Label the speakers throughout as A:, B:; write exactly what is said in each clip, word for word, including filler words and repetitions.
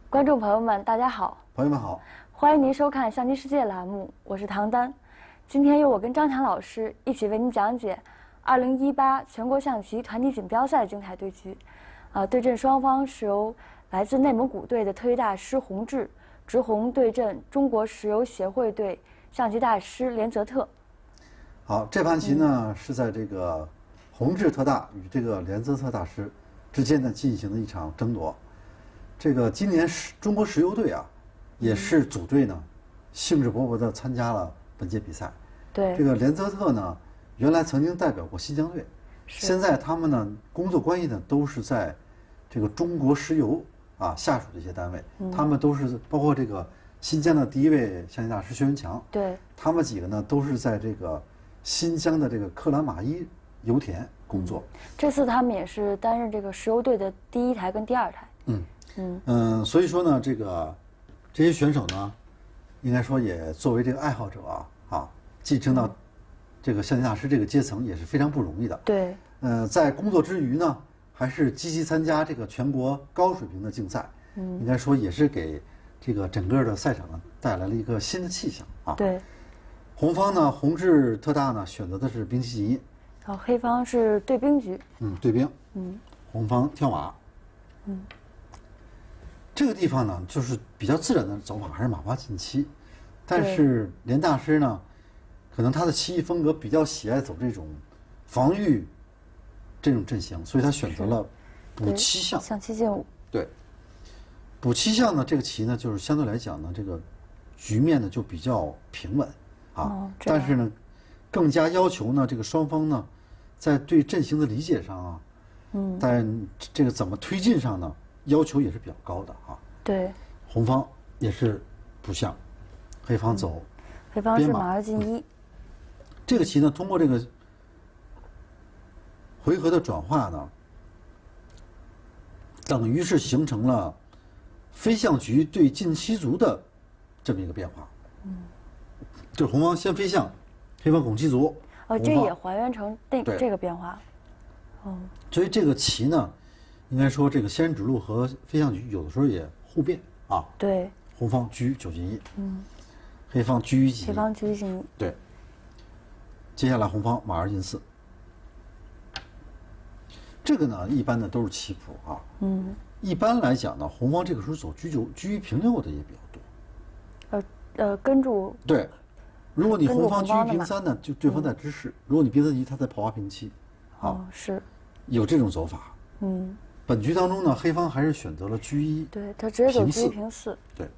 A: 观众朋友们，大家好！
B: 朋友们好，
A: 欢迎您收看《象棋世界》栏目，我是唐丹。今天由我跟张强老师一起为您讲解二零一八全国象棋团体锦标赛精彩对局。呃，对阵双方是由来自内蒙古队的特级大师洪志，直红对阵中国石油协会队象棋大师连泽特。
B: 好，这盘棋呢、嗯、是在这个洪志特大与这个连泽特大师之间呢进行的一场争夺。这个今年是中国石油队啊，也是组队呢，兴致勃勃地参加了本届比赛。
A: 对，
B: 这个连泽特呢，原来曾经代表过新疆队，现在他们呢工作关系呢都是在这个中国石油啊下属的一些单位，嗯、他们都是包括这个新疆的第一位象棋大师薛文强，
A: 对，
B: 他们几个呢都是在这个新疆的这个克兰玛依油田工作。
A: 嗯、这次他们也是担任这个石油队的第一台跟第二台。
B: 嗯。嗯嗯，所以说呢，这个这些选手呢，应该说也作为这个爱好者啊，啊，晋升到这个象棋大师这个阶层也是非常不容易的。
A: 对。
B: 呃，在工作之余呢，还是积极参加这个全国高水平的竞赛。嗯。应该说也是给这个整个的赛场呢带来了一个新的气象啊。
A: 对。
B: 红方呢，洪志特大呢选择的是兵棋进一。
A: 然后黑方是对兵局。
B: 嗯，对兵。
A: 嗯。
B: 红方跳马。
A: 嗯。
B: 这个地方呢，就是比较自然的走法，还是马八进七，但是连大师呢，可能他的棋艺风格比较喜爱走这种防御这种阵型，所以他选择了补七象，
A: 象棋进五。
B: 对，补七象呢，这个棋呢，就是相对来讲呢，这个局面呢就比较平稳啊，
A: 哦、
B: 但是呢，更加要求呢，这个双方呢，在对阵型的理解上啊，嗯，在这个怎么推进上呢？要求也是比较高的啊。
A: 对，
B: 红方也是补象，黑方走、嗯，
A: 黑方是马二进一、
B: 嗯。这个棋呢，通过这个回合的转化呢，等于是形成了飞象局对进七卒的这么一个变化。嗯，就是红方先飞象，黑方拱七卒。
A: 哦，这也还原成这这个变化。
B: 哦，所以这个棋呢。应该说，这个仙人指路和飞象局有的时候也互变啊。
A: 对。
B: 红方车九进一，嗯，黑方车一进一。
A: 黑方车一进一。
B: 对。接下来红方马二进四。这个呢，一般的都是棋谱啊。嗯。一般来讲呢，红方这个时候走车九、车一平六的也比较多。
A: 呃呃，跟住。
B: 对。如果你红方车一平三呢，就对方在支势；如果你兵三一，他在跑八平七。
A: 哦，是。
B: 有这种走法。嗯。本局当中呢，黑方还是选择了车一，
A: 对他直接走车一平四，
B: 对。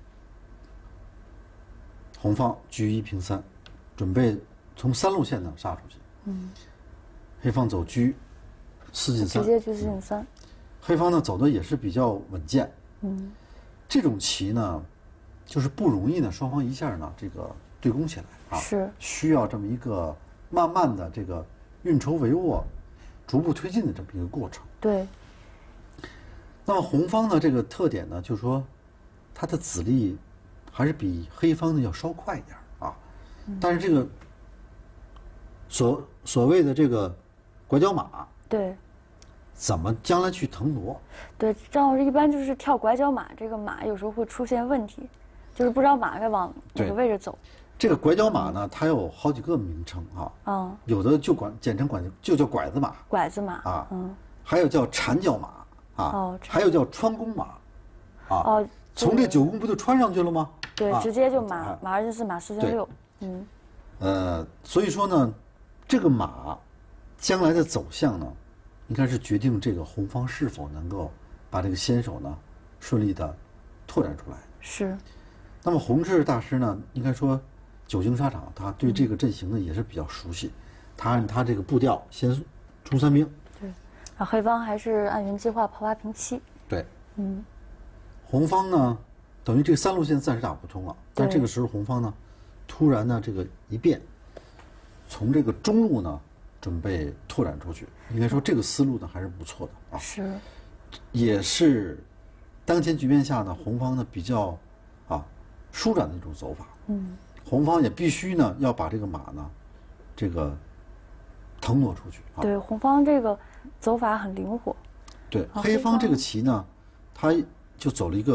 B: 红方车一平三，准备从三路线呢杀出去。嗯。黑方走车四进三，
A: 直接车四进三。
B: 黑方呢走的也是比较稳健。嗯。这种棋呢，就是不容易呢，双方一下呢这个对攻起来啊，
A: 是
B: 需要这么一个慢慢的这个运筹帷幄、逐步推进的这么一个过程。
A: 对。
B: 那么红方呢，这个特点呢，就是说，它的子力还是比黑方呢要稍快一点啊。嗯、但是这个所所谓的这个拐角马，
A: 对，
B: 怎么将来去腾挪？
A: 对，张老师一般就是跳拐角马，这个马有时候会出现问题，就是不知道马该往哪个位置走。
B: 这个拐角马呢，它有好几个名称啊。嗯。有的就管简称管就叫拐子马。
A: 拐子马
B: 啊。嗯。还有叫缠脚马。啊，哦、还有叫穿弓马，啊，哦，从这九宫不就穿上去了吗？
A: 对，啊、直接就马、啊、马二进四，马四进六，嗯，
B: 呃，所以说呢，这个马将来的走向呢，应该是决定这个红方是否能够把这个先手呢顺利的拓展出来。
A: 是。
B: 那么洪志大师呢，应该说久经沙场，他对这个阵型呢也是比较熟悉，他按他这个步调先冲三兵。
A: 黑方还是按原计划跑八平七。
B: 对，嗯，红方呢，等于这个三路线暂时打不通了，但这个时候红方呢，突然呢这个一变，从这个中路呢准备拓展出去，应该说这个思路呢还是不错的啊。
A: 是，
B: 也是当前局面下呢，红方呢比较啊舒展的一种走法。嗯，红方也必须呢要把这个马呢，这个腾挪出去啊。
A: 对，红方这个走法很灵活。
B: 对，黑方这个棋呢，他就走了一个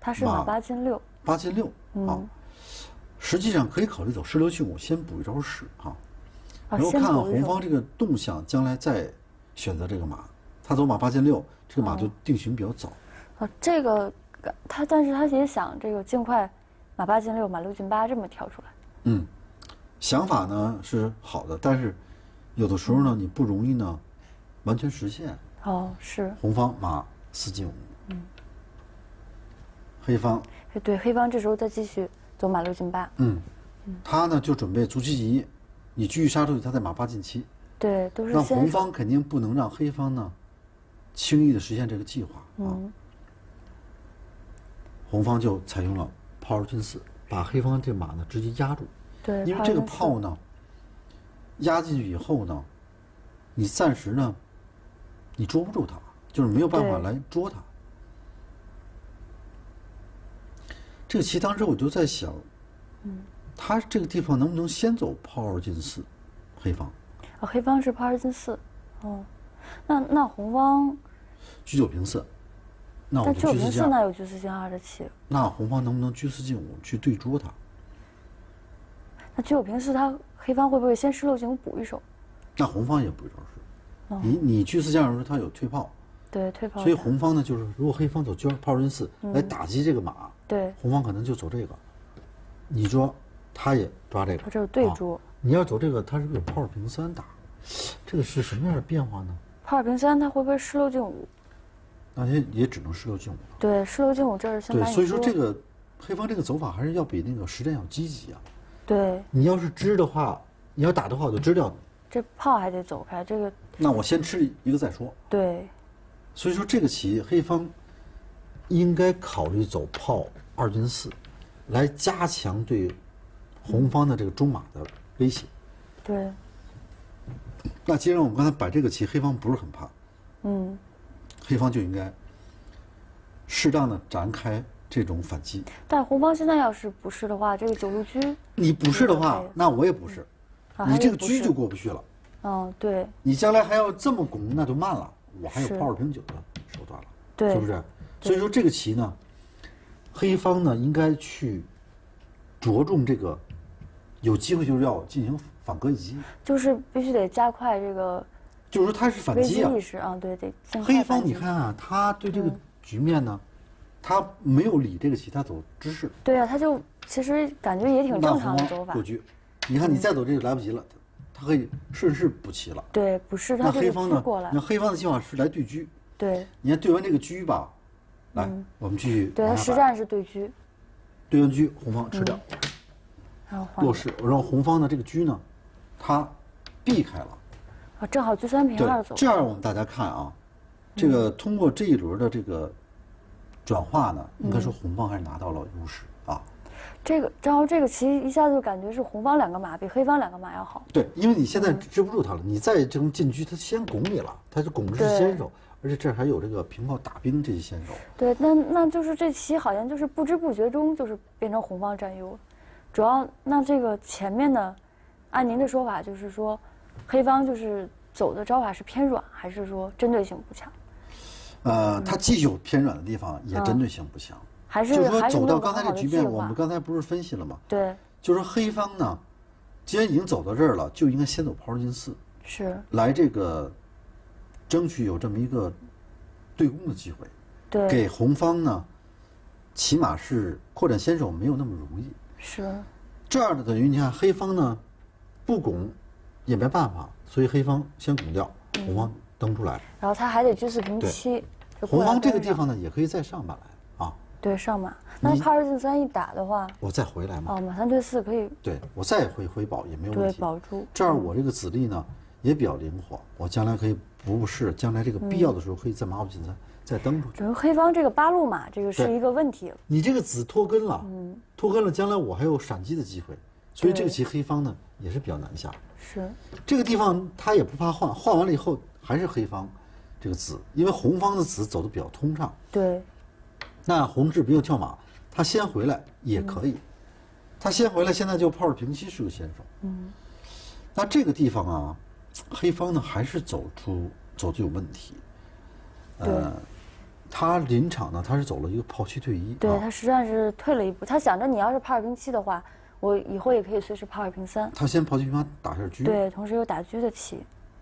A: 它是马八进六。
B: 八进六啊，实际上可以考虑走十六进五，先补一招士啊。然后看看红方这个动向，将来再选择这个马。他走马八进六，这个马就定型比较早。
A: 啊，这个他，但是他也想这个尽快马八进六，马六进八这么跳出来。
B: 嗯，想法呢是好的，但是有的时候呢，你不容易呢完全实现。
A: 哦，是。
B: 红方马四进五。嗯。黑方。
A: 对，黑方这时候再继续走马六进八。
B: 嗯。他呢就准备卒七级，你继续杀出去，他在马八进七。
A: 对，都是。
B: 那红方肯定不能让黑方呢轻易的实现这个计划啊。嗯。红方就采用了炮二进四，把黑方这马呢直接压住。
A: 对。
B: 因为这个炮呢压进去以后呢，你暂时呢你捉不住它，就是没有办法来捉它。这个棋当时我就在想，嗯，他这个地方能不能先走炮二进四，黑方？
A: 哦，黑方是炮二进四，哦，那那红方
B: 车九平四，那我
A: 但车九平四那有车四进二的棋。
B: 那红方能不能车四进五去对捉他？
A: 那车九平四，他黑方会不会先失六进五补一手？
B: 那红方也补一手是，哦、你你车四进二的时候他有退炮。
A: 对，退炮。
B: 所以红方呢，就是如果黑方走车炮二进四来打击这个马，嗯、
A: 对，
B: 红方可能就走这个，你捉，他也抓这个，
A: 他这有对捉、啊。
B: 你要走这个，他是不是有炮二平三打？这个是什么样的变化呢？
A: 炮二平三，他会不会失六进五？
B: 那也也只能失六进五了。
A: 对，失六进五这是先把
B: 你对，所以说这个黑方这个走法还是要比那个实战要积极啊。
A: 对。
B: 你要是支的话，你要打的话，我就支掉你。
A: 这炮还得走开，这个。
B: 那我先吃一个再说。
A: 对。
B: 所以说这个棋黑方应该考虑走炮二进四，来加强对红方的这个中马的威胁。
A: 对。
B: 那既然我们刚才摆这个棋，黑方不是很怕，
A: 嗯，
B: 黑方就应该适当的展开这种反击。
A: 但红方现在要是不是的话，这个九路车，
B: 你不是的话，那我也不是，嗯、你这个车就过不去了。
A: 嗯，对。
B: 你将来还要这么拱，那就慢了。我还有炮二平九的手段了，
A: 对，
B: 是不是？所以说这个棋呢，黑方呢应该去着重这个，有机会就是要进行反戈一击，
A: 就是必须得加快这个，
B: 就是说他是反击啊，
A: 危机意识啊，对，得。
B: 黑方你看啊，他对这个局面呢，嗯、他没有理这个棋，他走知识。
A: 对啊，他就其实感觉也挺正常的走法。
B: 过局，你看你再走这个来不及了。嗯他可以顺势补齐了。
A: 对，不是他
B: 那黑方呢？
A: 过来。
B: 那黑方的计划是来对车。
A: 对。
B: 你看对完这个车吧，来，嗯、我们继续。
A: 对，他实战是对车。
B: 对完车，红方吃掉。
A: 嗯、然后
B: 落势，然后红方的这个车呢，他避开了。
A: 啊，正好车三平二走。
B: 这样我们大家看啊，这个通过这一轮的这个转化呢，应该说红方还是拿到了优势啊。
A: 这个，然后这个棋一下子就感觉是红方两个马比黑方两个马要好。
B: 对，因为你现在支不住他了，嗯、你再这种进车，他先拱你了，他就拱的是先手，而且这还有这个平炮打兵这些先手。
A: 对，那那就是这棋好像就是不知不觉中就是变成红方占优了。主要那这个前面呢，按您的说法就是说，黑方就是走的招法是偏软，还是说针对性不强？
B: 呃，他既有偏软的地方，也针对性不强。嗯
A: 还是
B: 就是说走到刚才这局面，我们刚才不是分析了吗？
A: 对，
B: 就是说黑方呢，既然已经走到这儿了，就应该先走炮二进四，
A: 是
B: 来这个争取有这么一个对攻的机会，
A: 对，
B: 给红方呢，起码是扩展先手没有那么容易。
A: 是
B: 这样的等于你看黑方呢，不拱也没办法，所以黑方先拱掉，红方登出来，
A: 嗯、然后他还得车四平七，
B: 红方这个地方呢也可以再上马来。
A: 对，上马。那炮二进三一打的话，
B: 我再回来嘛。
A: 哦，马三对四可以。
B: 对，我再回回保也没有问题。
A: 对，保住。
B: 这样我这个子力呢也比较灵活，我将来可以不是将来这个必要的时候可以在马五进三再登出去。
A: 等于黑方这个八路马这个是一个问题了。
B: 你这个子脱根了，嗯，脱根了，将来我还有闪击的机会，所以这个棋黑方呢也是比较难下。
A: 是。
B: 这个地方他也不怕换，换完了以后还是黑方这个子，因为红方的子走的比较通畅。
A: 对。
B: 那红志没有跳马。他先回来也可以，嗯、他先回来，现在就炮二平七是个先手。嗯，那这个地方啊，黑方呢还是走出走就有问题。呃， 他临场呢，他是走了一个炮七退一。
A: 对，他实战是退了一步，他想着你要是炮二平七的话，我以后也可以随时炮二平三。
B: 他先炮七平八打下车。
A: 对，同时有打车的棋。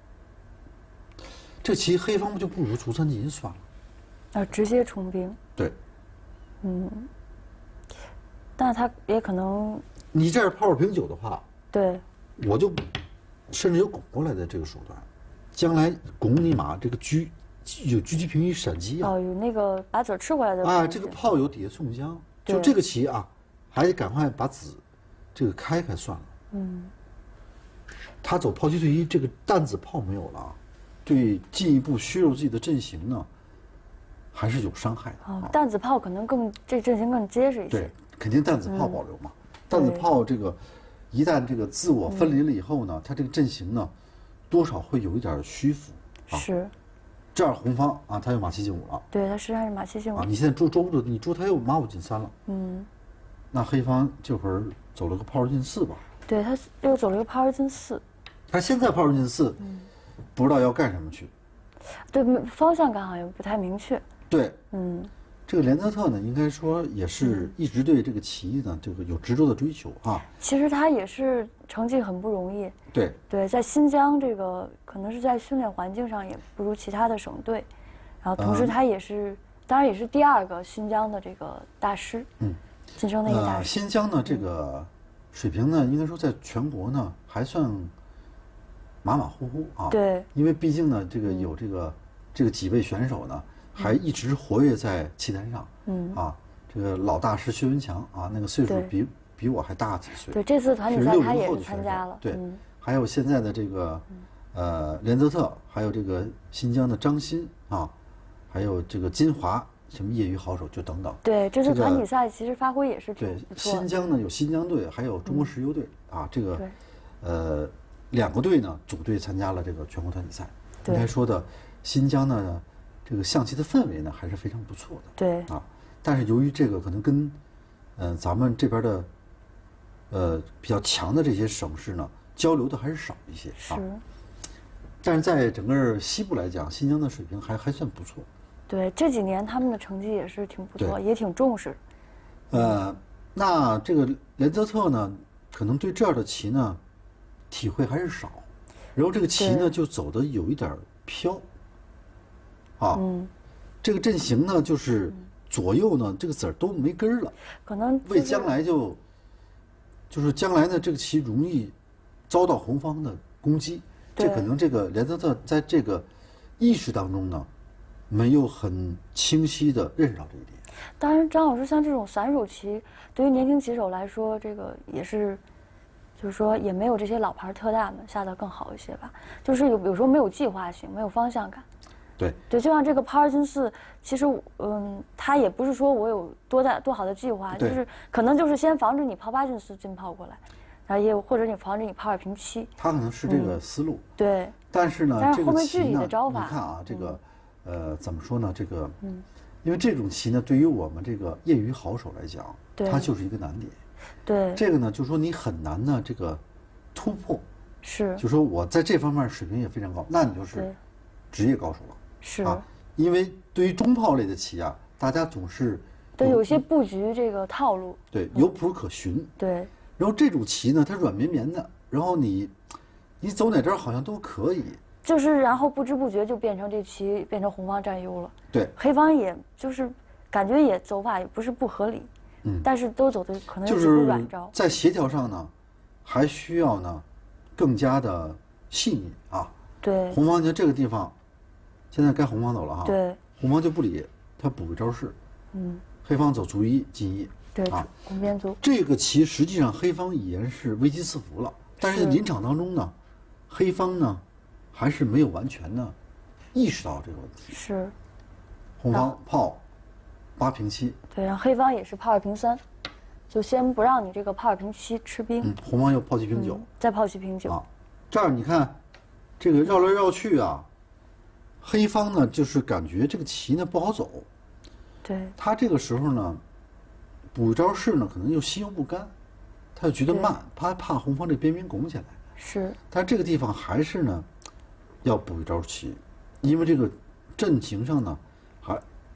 B: 这棋黑方不就不如出三进一算了？
A: 啊，直接冲兵。
B: 对。
A: 嗯。但他也可能。
B: 你这儿炮二平九的话，
A: 对，
B: 我就甚至有拱过来的这个手段，将来拱你马这个车有车骑平一闪击啊。
A: 哦，有那个把子吃过来的。
B: 啊，这个炮有底下宋江，就这个棋啊，还得赶快把子这个开开算了。
A: 嗯。
B: 他走炮七退一，这个弹子炮没有了，对进一步削弱自己的阵型呢，还是有伤害的。
A: 哦，弹子炮可能更这阵型更结实一些。
B: 对，肯定弹子炮保留嘛。嗯、弹子炮这个一旦这个自我分离了以后呢，它这个阵型呢，多少会有一点虚浮。啊、
A: 是。
B: 这样红方啊，他又马七进五了。
A: 对，他实际上是马七进五。
B: 啊，你现在捉捉不住，你捉他又马五进三了。
A: 嗯。
B: 那黑方这会儿走了个炮二进四吧？
A: 对，他又走了个炮二进四。
B: 他现在炮二进四，嗯、不知道要干什么去。
A: 对，方向感好像不太明确。
B: 对。
A: 嗯。
B: 这个连泽特呢，应该说也是一直对这个棋呢，这个有执着的追求啊。
A: 其实他也是成绩很不容易。
B: 对
A: 对，在新疆这个可能是在训练环境上也不如其他的省队，然后同时他也是，嗯、当然也是第二个新疆的这个大师，
B: 嗯，
A: 晋升的一个大师。
B: 呃、新疆呢，这个水平呢，应该说在全国呢还算马马虎虎啊。
A: 对，
B: 因为毕竟呢，这个有这个、嗯、这个几位选手呢。还一直活跃在棋坛上，嗯啊，这个老大师薛文强啊，那个岁数比比我还大几岁。
A: 对，这次团体赛他也是参加了。
B: 对，嗯、还有现在的这个呃连泽特，还有这个新疆的张欣啊，还有这个金华，什么业余好手就等等。
A: 对，这次团体赛其实发挥也是挺不错的。
B: 对，新疆呢有新疆队，还有中国石油队、嗯、啊，这个呃两个队呢组队参加了这个全国团体赛。应该说的，新疆呢。这个象棋的氛围呢还是非常不错的，
A: 对
B: 啊，但是由于这个可能跟，呃，咱们这边的，呃，比较强的这些省市呢交流的还是少一些啊。是。但是在整个西部来讲，新疆的水平还还算不错。
A: 对，这几年他们的成绩也是挺不错，也挺重视。
B: 呃，那这个连泽特呢，可能对这样的棋呢，体会还是少，然后这个棋呢就走的有一点飘。啊，嗯，这个阵型呢，就是左右呢，这个子儿都没根儿了，
A: 可能
B: 为将来就，就是将来呢，这个棋容易遭到红方的攻击，这可能这个连泽特在这个意识当中呢，没有很清晰的认识到这一点。
A: 当然，张老师像这种散手棋，对于年轻棋手来说，这个也是，就是说也没有这些老牌特大们下得更好一些吧，就是有有时候没有计划性，没有方向感。
B: 对
A: 对，就像这个炮二进四，其实嗯，他也不是说我有多大多好的计划，就是可能就是先防止你炮八进四进炮过来，然后也有或者你防止你炮二平七。
B: 他可能是这个思路。
A: 嗯、对。
B: 但是呢，
A: 但是后面具体的招法，
B: 你看啊，这个、嗯、呃怎么说呢？这个，嗯，因为这种棋呢，对于我们这个业余好手来讲，它就是一个难点。
A: 对。
B: 这个呢，就是说你很难呢这个突破。
A: 是。
B: 就说我在这方面水平也非常高，那你就是职业高手了。
A: 是
B: 啊，因为对于中炮类的棋啊，大家总是
A: 对有些布局这个套路，
B: 对有谱可循。
A: 嗯、对，
B: 然后这种棋呢，它软绵绵的，然后你你走哪招好像都可以，
A: 就是然后不知不觉就变成这棋变成红方占优了。
B: 对，
A: 黑方也就是感觉也走法也不是不合理，嗯，但是都走的可能有几步软招，
B: 在协调上呢，还需要呢更加的细腻啊。
A: 对，
B: 红方就这个地方。现在该红方走了哈，
A: 对，
B: 红方就不理，他补个招式，嗯，黑方走卒一进一，
A: 对啊，拱边卒。
B: 这个棋实际上黑方已然是危机四伏了，但是临场当中呢，黑方呢还是没有完全的意识到这个问题。
A: 是，
B: 红方炮八平七，
A: 对，然后黑方也是炮二平三，就先不让你这个炮二平七吃兵，
B: 嗯，红方又炮七平九，
A: 嗯、再炮七平九，
B: 啊，这样你看，这个绕来绕去啊。黑方呢，就是感觉这个棋呢不好走，
A: 对，
B: 他这个时候呢，补一招式呢，可能又心有不甘，他就觉得慢，他怕红方这边兵拱起来。
A: 是，
B: 但这个地方还是呢，要补一招棋，因为这个阵型上呢，还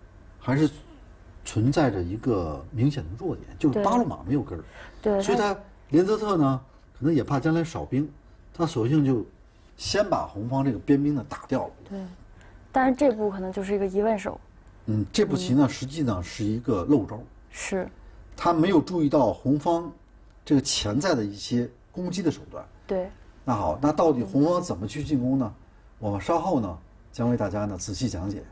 B: 还是存在着一个明显的弱点，就是八路马没有根儿。
A: 对，
B: 所以他连泽特呢，可能也怕将来少兵，他索性就先把红方这个边兵呢打掉了。
A: 对，但是这步可能就是一个疑问手。
B: 嗯，这步棋呢，实际呢是一个漏招。
A: 是。
B: 他没有注意到红方这个潜在的一些攻击的手段。
A: 对。
B: 那好，那到底红方怎么去进攻呢？我们稍后呢将为大家呢仔细讲解。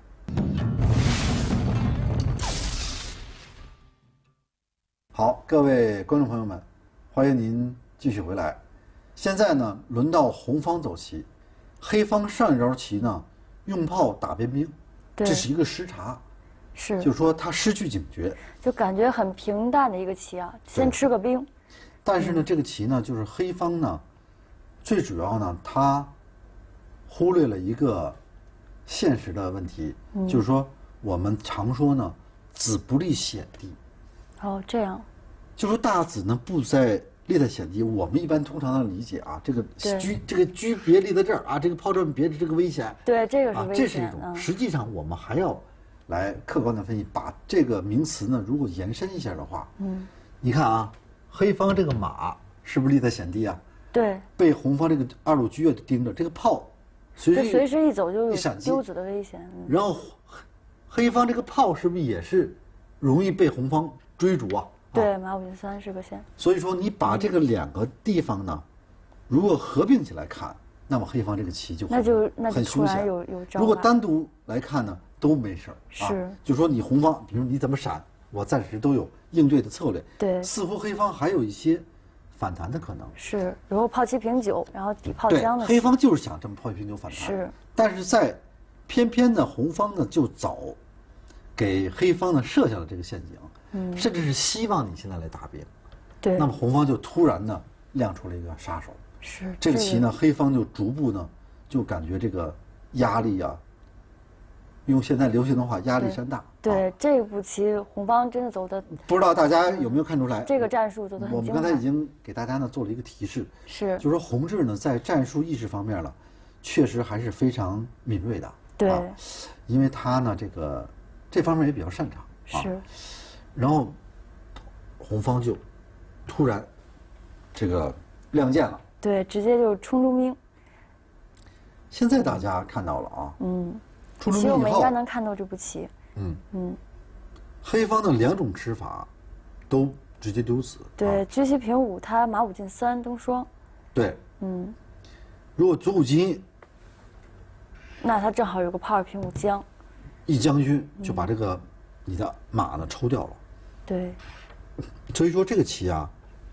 B: 好，各位观众朋友们，欢迎您继续回来。现在呢，轮到红方走棋，黑方上一招棋呢，用炮打边兵，这是一个失察，
A: 是，
B: 就是说他失去警觉，
A: 就感觉很平淡的一个棋啊，先吃个兵。
B: 但是呢，这个棋呢，就是黑方呢，最主要呢，他忽略了一个现实的问题，嗯、就是说我们常说呢，子不立显地。
A: 哦，这样。
B: 就说大子呢不在立在显地，我们一般通常的理解啊，这个车这个车别立在这儿啊，这个炮阵别着这个危险。
A: 对，这个是危险。
B: 啊，这是一种。嗯、实际上，我们还要来客观的分析，把这个名词呢，如果延伸一下的话，嗯，你看啊，黑方这个马是不是立在显地啊？
A: 对。
B: 被红方这个二路车盯着，这个炮随时
A: 随时一走就有丢子的危险。嗯、
B: 然后黑方这个炮是不是也是容易被红方追逐啊？
A: 对，马五进三是个线。
B: 所以说，你把这个两个地方呢，如果合并起来看，那么黑方这个棋就
A: 那就那
B: 很凶险。
A: 有有
B: 如果单独来看呢，都没事儿。
A: 是，
B: 就说你红方，比如你怎么闪，我暂时都有应对的策略。
A: 对，
B: 似乎黑方还有一些反弹的可能。
A: 是，然后炮七平九，然后底炮将的。
B: 黑方就是想这么炮七平九反弹。
A: 是，
B: 但是在偏偏呢，红方呢就早给黑方呢设下了这个陷阱。嗯，甚至是希望你现在来打兵，
A: 对，
B: 那么红方就突然呢亮出了一个杀手，
A: 是
B: 这个棋呢，黑方就逐步呢就感觉这个压力啊，用现在流行的话，压力山大。
A: 对，啊、这步棋红方真的走的，
B: 不知道大家有没有看出来？
A: 这个战术走的很
B: 我们刚才已经给大家呢做了一个提示，
A: 是，
B: 就是说洪志呢在战术意识方面呢，确实还是非常敏锐的，
A: 对，
B: 啊、因为他呢这个这方面也比较擅长，啊、
A: 是。
B: 然后，红方就突然这个亮剑了。
A: 对，直接就冲中兵。
B: 现在大家看到了啊，
A: 嗯，
B: 冲中兵以后，
A: 其实我们应该能看到这步棋。
B: 嗯
A: 嗯，
B: 黑方的两种吃法都直接丢子。
A: 对，
B: 啊、
A: 车七平五，他马五进三东双。
B: 对。
A: 嗯。
B: 如果卒五进，
A: 那他正好有个炮二平五将。
B: 一将军就把这个你的马呢抽掉了。
A: 对，
B: 所以说这个棋啊，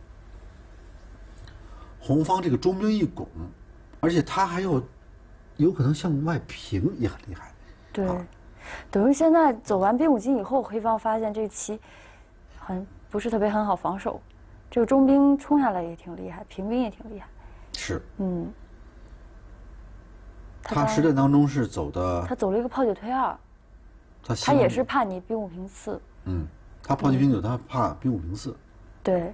B: 红方这个中兵一拱，而且他还有有可能向外平，也很厉害。
A: 对，啊、等于现在走完兵五进以后，黑方发现这个棋很不是特别很好防守，这个中兵冲下来也挺厉害，平兵也挺厉害。
B: 是。
A: 嗯。
B: 他实战当中是走的。
A: 他走了一个炮九推二。
B: 他
A: 他也是怕你兵五平四。
B: 嗯。他炮七平九，他怕兵五平四。
A: 对。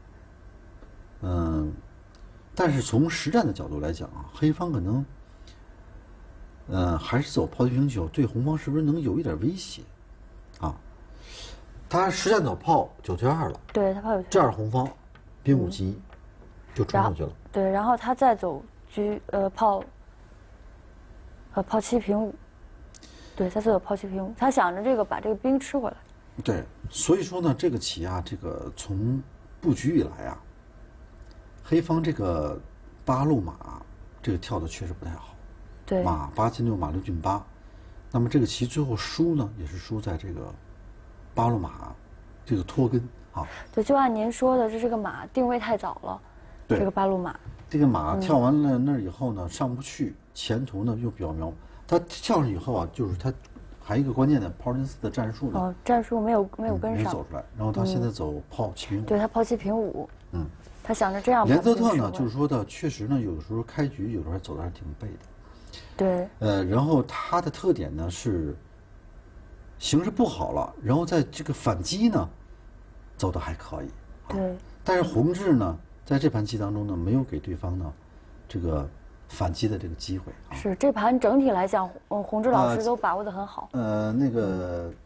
B: 嗯，但是从实战的角度来讲啊，黑方可能，嗯，还是走炮七平九，对红方是不是能有一点威胁？啊，他实战走炮九推二了。
A: 对他炮九推二。
B: 这样红方兵五进一就冲上去了。
A: 对，然后他再走车呃炮，呃炮七平五，对，他再走炮七平五，他想着这个把这个兵吃回来。
B: 对，所以说呢，这个棋啊，这个从布局以来啊，黑方这个八路马这个跳的确实不太好。
A: 对。
B: 马八进六，马六进八，那么这个棋最后输呢，也是输在这个八路马这个脱根啊。
A: 对，就按您说的，这这个马定位太早了。
B: 对。
A: 这个八路马。
B: 这个马跳完了那儿以后呢，上不去，前途呢又比较渺茫。他跳上以后啊，就是他。还有一个关键的炮阵四的战术呢，
A: 哦，战术没有没有跟上，
B: 没走出来。然后他现在走炮七平五，
A: 对他炮七平五，
B: 嗯，
A: 他想着这样。
B: 连泽特呢，就是说的，确实呢，有的时候开局有的时候走的还挺背的，
A: 对。
B: 呃，然后他的特点呢是形势不好了，然后在这个反击呢走的还可以，
A: 对。
B: 但是洪志呢，在这盘棋当中呢，没有给对方呢这个。反击的这个机会啊，
A: 是这盘整体来讲，嗯，洪志老师都把握得很好。
B: 呃，那个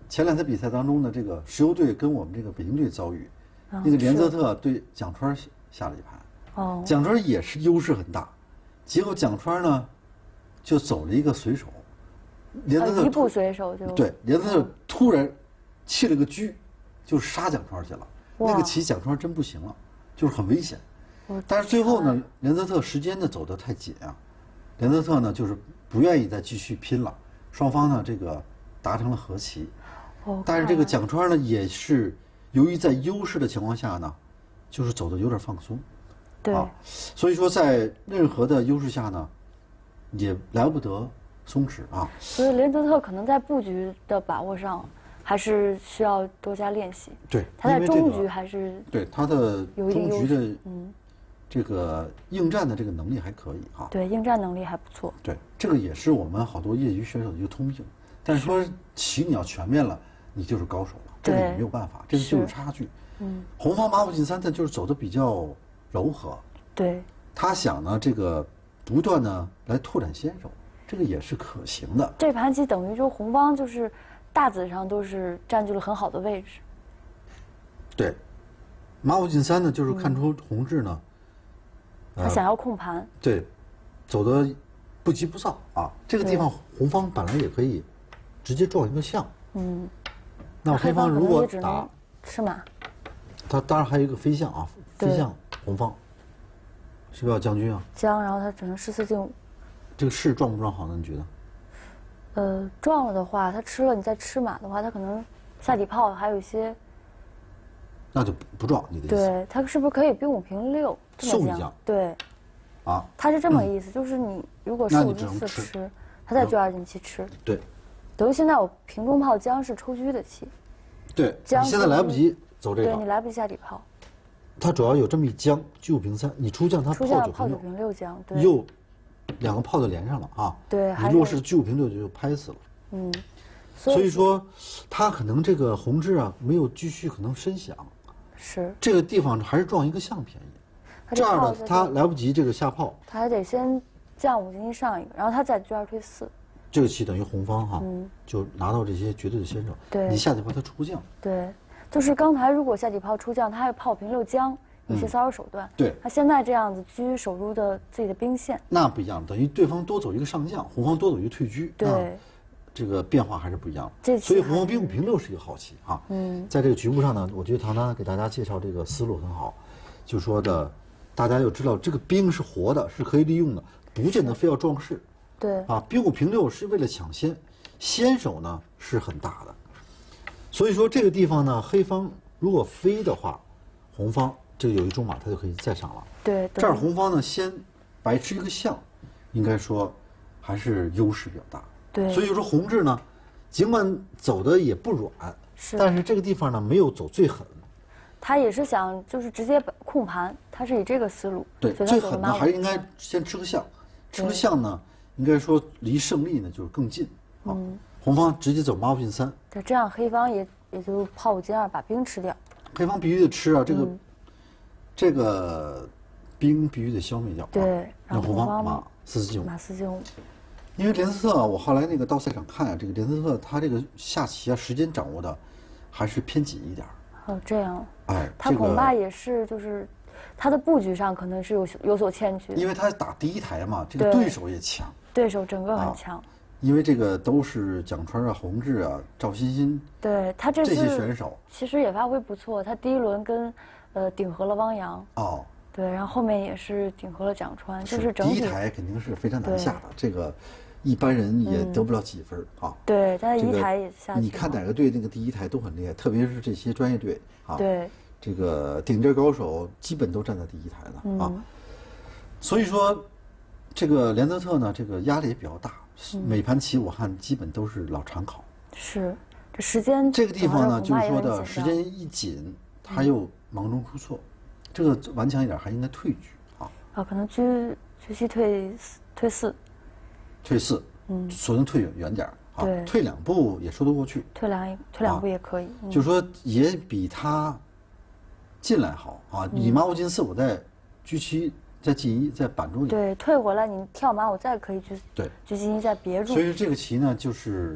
B: 前两次比赛当中的这个石油队跟我们这个北京队遭遇，
A: 嗯、
B: 那个连泽特对蒋川下了一盘，
A: 哦，
B: 蒋川也是优势很大，结果蒋川呢就走了一个随手，连泽特、
A: 呃、一步随手就
B: 对，连泽特突然弃了个车，就杀蒋川去了。那个棋蒋川真不行了，就是很危险。但是最后呢，连泽特时间呢走得太紧啊，连泽特呢就是不愿意再继续拼了，双方呢这个达成了和棋。但是这个蒋川呢也是由于在优势的情况下呢，就是走的有点放松。
A: 对、啊，
B: 所以说在任何的优势下呢，也来不得松弛啊。
A: 所以连泽特可能在布局的把握上还是需要多加练习。
B: 对，
A: 他在中局还是
B: 对他的中局的
A: 嗯。
B: 这个应战的这个能力还可以哈，
A: 对，应战能力还不错。
B: 对，这个也是我们好多业余选手的一个通病。但是说棋你要全面了，你就是高手了，这个也没有办法，这个就是差距。嗯，红方马五进三，他就是走的比较柔和。
A: 对，
B: 他想呢，这个不断呢来拓展先手，这个也是可行的。
A: 这盘棋等于说红方就是大子上都是占据了很好的位置。
B: 对，马五进三呢，就是看出红志呢。
A: 他想要控盘，
B: 对，走的不急不躁啊。这个地方红方本来也可以直接撞一个象，嗯，那黑方如果打
A: 吃马，
B: 他当然还有一个飞象啊，飞象红方是不是要将军啊？
A: 将，然后他只能士四进五。
B: 这个士撞不撞好呢？你觉得？
A: 呃，撞了的话，他吃了，你再吃马的话，他可能下底炮还有一些。
B: 那就不撞你的意思。
A: 对，他是不是可以兵五平六？
B: 送一将。
A: 对。
B: 啊。
A: 他是这么个意思，就是你如果士五进四吃，他再车二进七吃。
B: 对。
A: 等于现在我平中炮将是抽车的棋。
B: 对。你现在来不及走这个。
A: 对你来不及下底炮。
B: 他主要有这么一将，九平三，你出将他炮九
A: 炮九平六将，对。
B: 又两个炮就连上了啊。
A: 对。
B: 你若是九平六就拍死了。
A: 嗯。
B: 所以说，他可能这个红志啊没有继续可能深想。
A: 是
B: 这个地方还是撞一个象便宜，这样呢他来不及这个下炮，
A: 他还得先将五进一上一个，然后他再车二退四。
B: 这个棋等于红方哈，嗯、就拿到这些绝对的先手。
A: 对，
B: 你下底炮他出将。
A: 对，就是刚才如果下底炮出将，他还有炮平六将，有些骚扰手段。
B: 嗯、对，
A: 他现在这样子车守住的自己的兵线，
B: 那不一样，等于对方多走一个上将，红方多走一个退车。
A: 对。
B: 这个变化还是不一样
A: 的，
B: 所以红方兵五平六是一个好棋啊。嗯，在这个局部上呢，我觉得唐丹给大家介绍这个思路很好，就说的，大家要知道这个兵是活的，是可以利用的，不见得非要壮士。
A: 对。
B: 啊，兵五平六是为了抢先，先手呢是很大的，所以说这个地方呢，黑方如果飞的话，红方这个有一中马，他就可以再上了。
A: 对。
B: 这儿红方呢先白吃一个象，应该说还是优势比较大。
A: 对，
B: 所以说红志呢，尽管走的也不软，
A: 是，
B: 但是这个地方呢没有走最狠。
A: 他也是想就是直接控盘，他是以这个思路。
B: 对，最狠的还是应该先吃个象，吃个象呢，应该说离胜利呢就是更近。啊，嗯、红方直接走马五进三。
A: 对，这样黑方也也就炮五进二把兵吃掉。
B: 黑方必须得吃啊，这个、嗯、这个兵必须得消灭掉。
A: 对，然后
B: 红方马四四进五。
A: 马四进五。
B: 因为连斯特，我后来那个到赛场看啊，这个连斯特他这个下棋啊，时间掌握的还是偏紧一点。
A: 哦，这样。
B: 哎，
A: 他恐怕也是，就是他的布局上可能是有有所欠缺。
B: 因为他打第一台嘛，这个对手也强。
A: 对手整个很强。啊、
B: 因为这个都是蒋川啊、洪志啊、赵欣欣。
A: 对他这
B: 这些选手
A: 其实也发挥不错，他第一轮跟呃顶和了汪洋。
B: 哦。
A: 对，然后后面也是顶和了蒋川，
B: 是
A: 就是整体
B: 第一台肯定是非常难下的，这个。一般人也得不了几分、嗯、啊。
A: 对，但是一台也下去。
B: 你看哪个队那个第一台都很厉害，特别是这些专业队啊。
A: 对。
B: 这个顶尖高手基本都站在第一台的、嗯、啊。所以说，这个连泽特呢，这个压力也比较大。嗯、每盘棋我看基本都是老长考。
A: 是，这时间
B: 这个地方呢，就是说的时间一紧，他又忙中出错，嗯、这个顽强一点还应该退局啊。
A: 啊，可能车车西退退四。
B: 退四，嗯，所能退远远点
A: 啊，
B: 退两步也说得过去。
A: 退两退两步也可以，啊
B: 嗯、就是说也比他进来好啊。嗯、你马五进四，我再车七再进一再板住你。
A: 对，退回来你跳马，我再可以去
B: 对
A: 车进一再别住。
B: 所以这个棋呢，就是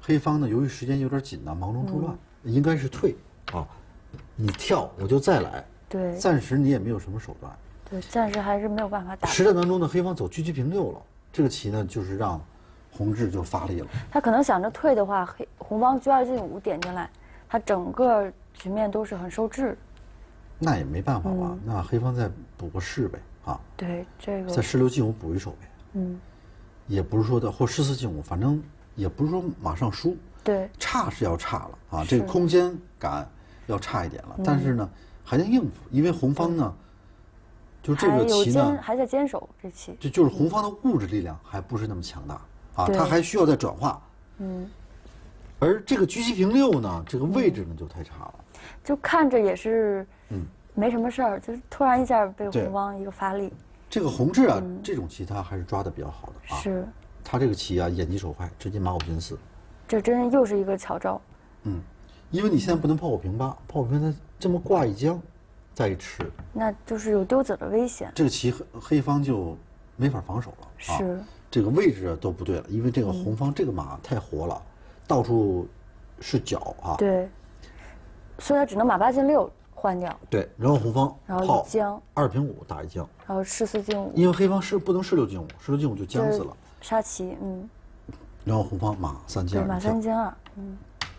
B: 黑方呢，由于时间有点紧呢，忙中出乱，嗯、应该是退啊。你跳我就再来，
A: 对，
B: 暂时你也没有什么手段，
A: 对，暂时还是没有办法打。
B: 实战当中呢，黑方走车平六了，这个棋呢就是让红志就发力了。
A: 他可能想着退的话，黑红方车二进五点进来，他整个局面都是很受制。
B: 那也没办法吧，嗯、那黑方再补个士呗啊。
A: 对，这个
B: 在士六进五补一手呗。
A: 嗯，
B: 也不是说的或士四进五，反正也不是说马上输。
A: 对，
B: 差是要差了啊，这个空间感要差一点了，
A: 嗯、
B: 但是呢还能应付，因为红方呢，就这个棋呢
A: 还在坚守这棋，
B: 就就是红方的物质力量还不是那么强大啊，它还需要再转化。
A: 嗯，
B: 而这个车七平六呢，这个位置呢就太差了，
A: 就看着也是嗯没什么事儿，就是突然一下被红方一个发力。
B: 这个红志啊，嗯、这种棋他还是抓的比较好的啊，
A: 是，
B: 他这个棋啊眼疾手快，直接马五进四。
A: 这真又是一个巧招，
B: 嗯，因为你现在不能炮五平八，炮五平它这么挂一将，再一吃，
A: 那就是有丢子的危险。
B: 这个棋黑黑方就没法防守了，
A: 是、
B: 啊、这个位置都不对了，因为这个红方这个马太活了，嗯、到处是角啊。
A: 对，所以他只能马八进六换掉。
B: 对，然后红方
A: 然后一将
B: 二平五打一将，
A: 然后士四进五，
B: 因为黑方是不能士六进五，士六进五就将死了。
A: 杀棋，嗯。
B: 然后红方马三进二，
A: 马三进二，嗯，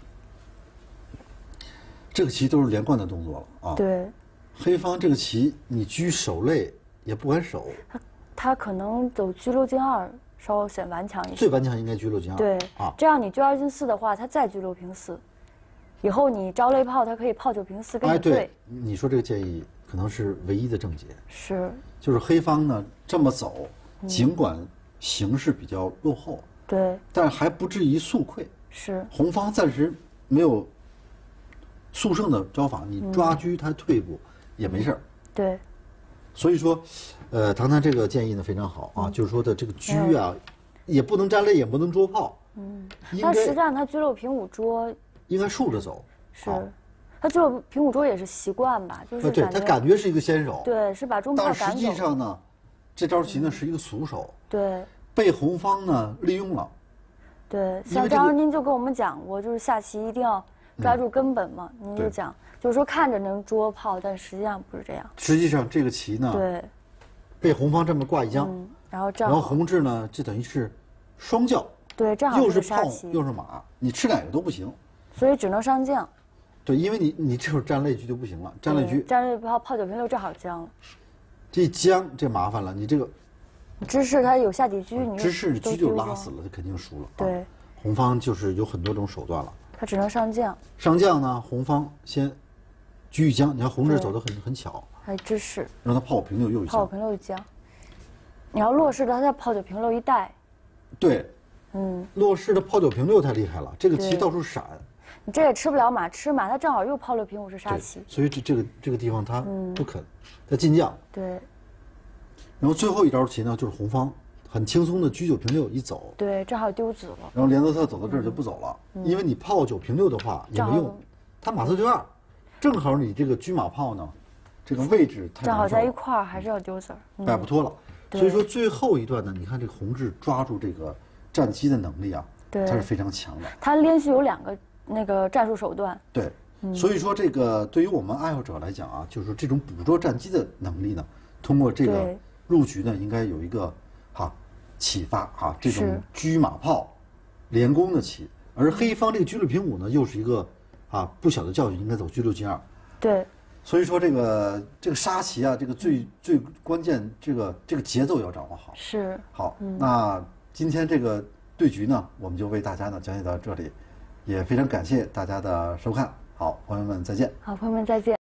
B: 这个棋都是连贯的动作了啊。
A: 对，
B: 黑方这个棋你车守肋也不敢守，
A: 他他可能走车六进二稍显顽强一些。
B: 最顽强应该车六进二。
A: 对
B: 啊，
A: 这样你车二进四的话，他再车六平四，以后你招肋炮，他可以炮九平四跟你对。
B: 哎，对，你说这个建议可能是唯一的正解。
A: 是，
B: 就是黑方呢这么走，尽管形势比较落后。
A: 对，
B: 但还不至于速溃。
A: 是，
B: 红方暂时没有速胜的招法，你抓车他退步也没事儿。
A: 对，
B: 所以说，呃，唐唐这个建议呢非常好啊，就是说的这个车啊，也不能沾肋，也不能捉炮。
A: 嗯，但实际上他车六平五捉
B: 应该竖着走。
A: 是，他车六平五捉也是习惯吧，就是
B: 对他感觉是一个先手。
A: 对，是把中炮赶走。
B: 但实际上呢，这招棋呢是一个俗手。
A: 对。
B: 被红方呢利用了，
A: 对，像张师您就跟我们讲过，就是下棋一定要抓住根本嘛。嗯、您就讲，就是说看着能捉炮，但实际上不是这样。
B: 实际上这个棋呢，
A: 对，
B: 被红方这么挂一将，
A: 嗯、然后正
B: 好，然后红志呢，这等于是双叫，
A: 对，正好
B: 又是
A: 炮
B: 又是马，你吃哪个都不行，
A: 所以只能上将。
B: 对，因为你你这会儿占肋车就不行了，占肋车，
A: 占肋炮炮九平六正好将了。
B: 这将这麻烦了，你这个。
A: 知识他有下底车，你
B: 知识车就拉死了，他肯定输了。
A: 对，
B: 啊、红方就是有很多种手段了。
A: 他只能上将。
B: 上将呢，红方先车一将，你看红志走得很很巧。
A: 还知识。
B: 让他炮五平六又一将。
A: 炮五平六一将。你要落士的，他再炮九平六一带。
B: 对。
A: 嗯。
B: 落士的炮九平六太厉害了，这个棋到处闪。
A: 你这也吃不了马，吃马他正好又炮六平五是杀棋。
B: 所以这这个这个地方他不肯，他进将。
A: 对。
B: 然后最后一招棋呢，就是红方很轻松的车九平六一走，
A: 对，正好丢子了。
B: 然后连泽特走到这儿就不走了，嗯、因为你炮九平六的话也没用，他马四对二，正好你这个车马炮呢，这个位置太
A: 正好在一块儿，还是要丢子，
B: 嗯、摆不脱了。所以说最后一段呢，你看这个红志抓住这个战机的能力啊，
A: 对，
B: 他是非常强的。
A: 他连续有两个那个战术手段。
B: 对，嗯、所以说这个对于我们爱好者来讲啊，就是说这种捕捉战机的能力呢，通过这个。入局呢，应该有一个哈启发哈，这种车马炮连攻的棋，而黑方这个车六平五呢，又是一个啊不小的教训，应该走车六进二。
A: 对，
B: 所以说这个这个杀棋啊，这个最最关键，这个这个节奏要掌握好。
A: 是。
B: 好，嗯、那今天这个对局呢，我们就为大家呢讲解到这里，也非常感谢大家的收看。好，朋友们再见。
A: 好，朋友们再见。